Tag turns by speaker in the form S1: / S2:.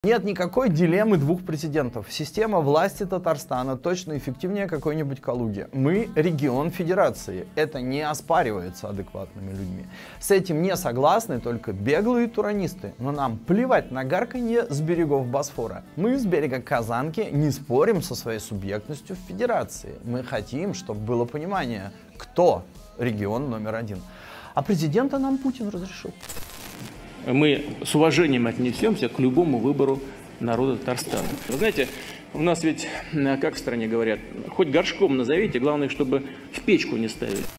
S1: Нет никакой дилеммы двух президентов. Система власти Татарстана точно эффективнее какой-нибудь Калуги. Мы регион федерации. Это не оспаривается адекватными людьми. С этим не согласны только беглые туранисты. Но нам плевать на гарканье с берегов Босфора. Мы с берега Казанки не спорим со своей субъектностью в федерации. Мы хотим, чтобы было понимание, кто регион номер один. А президента нам Путин разрешил.
S2: Мы с уважением отнесемся к любому выбору народа Татарстана. Вы знаете, у нас ведь, как в стране говорят, хоть горшком назовите, главное, чтобы в печку не ставили.